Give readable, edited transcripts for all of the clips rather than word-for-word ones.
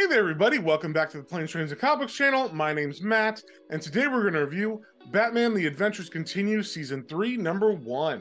there, everybody. Welcome back to the Planes, Trains, and Comic Books channel. My name's Matt, and today we're going to review Batman The Adventures Continue Season 3, Number 1.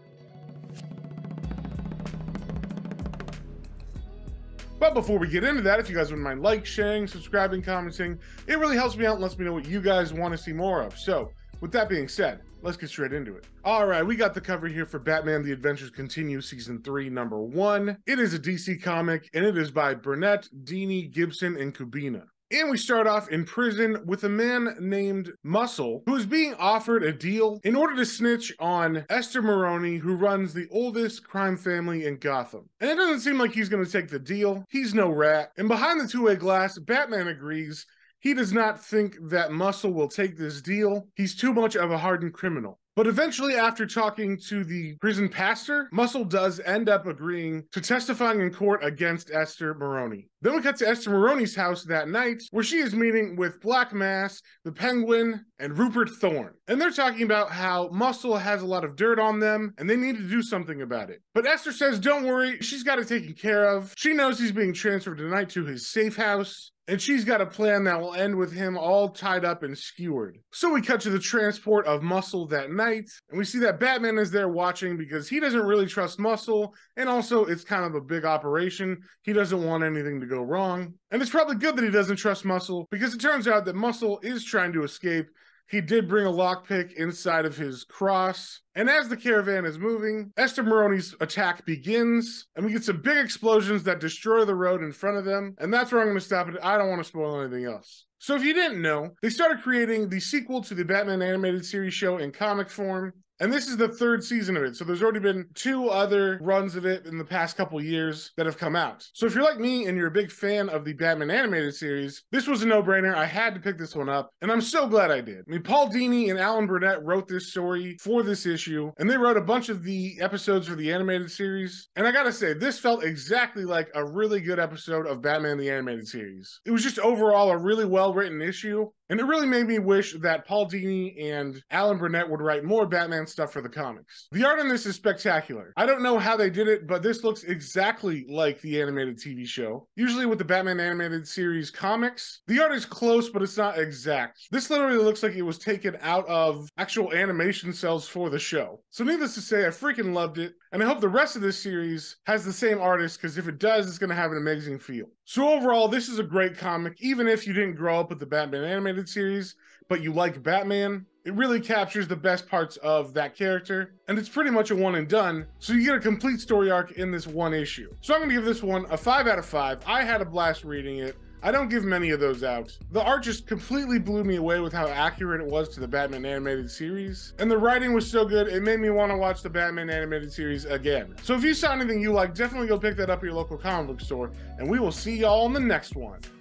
But before we get into that, if you guys wouldn't mind sharing, subscribing, commenting, it really helps me out and lets me know what you guys want to see more of. So, with that being said, let's get straight into it. All right, we got the cover here for Batman The Adventures Continue Season 3, Number 1. It is a DC comic, and it is by Burnett, Dini, Gibson, and Kubina. And we start off in prison with a man named Muscle, who is being offered a deal in order to snitch on Esther Maroney, who runs the oldest crime family in Gotham. And it doesn't seem like he's going to take the deal. He's no rat. And behind the two-way glass, Batman agrees. He does not think that Muscle will take this deal. He's too much of a hardened criminal. But eventually, after talking to the prison pastor, Muscle does end up agreeing to testifying in court against Esther Maroney. Then we cut to Esther Maroney's house that night, where she is meeting with Black Mask, the Penguin, and Rupert Thorne. And they're talking about how Muscle has a lot of dirt on them, and they need to do something about it. But Esther says, don't worry, she's got it taken care of. She knows he's being transferred tonight to his safe house, and she's got a plan that will end with him all tied up and skewered. So we cut to the transport of Muscle that night, and we see that Batman is there watching because he doesn't really trust Muscle, and also it's kind of a big operation. He doesn't want anything to go wrong. And it's probably good that he doesn't trust Muscle, because it turns out that Muscle is trying to escape. He did bring a lockpick inside of his cross. And as the caravan is moving, Esther Maroney's attack begins, and we get some big explosions that destroy the road in front of them. And that's where I'm going to stop it. I don't want to spoil anything else. So if you didn't know, they started creating the sequel to the Batman animated series show in comic form. And this is the third season of it. So there's already been 2 other runs of it in the past couple years that have come out. So if you're like me and you're a big fan of the Batman animated series, this was a no-brainer. I had to pick this one up, and I'm so glad I did. I mean, Paul Dini and Alan Burnett wrote this story for this issue, and they wrote a bunch of the episodes for the animated series. And I gotta say, this felt exactly like a really good episode of Batman the Animated Series. It was just overall a really well-written issue. And it really made me wish that Paul Dini and Alan Burnett would write more Batman stuff for the comics. The art in this is spectacular. I don't know how they did it, but this looks exactly like the animated TV show. Usually with the Batman animated series comics, the art is close, but it's not exact. This literally looks like it was taken out of actual animation cells for the show. So needless to say, I freaking loved it. And I hope the rest of this series has the same artist, because if it does, it's going to have an amazing feel. So overall, this is a great comic, even if you didn't grow up with the Batman animated series, but you like Batman. It really captures the best parts of that character, and it's pretty much a one and done, so you get a complete story arc in this one issue. So I'm going to give this one a 5 out of 5. I had a blast reading it. I don't give many of those out. The art just completely blew me away with how accurate it was to the Batman animated series. And the writing was so good, it made me want to watch the Batman animated series again. So if you saw anything you like, definitely go pick that up at your local comic book store, and we will see y'all in the next one.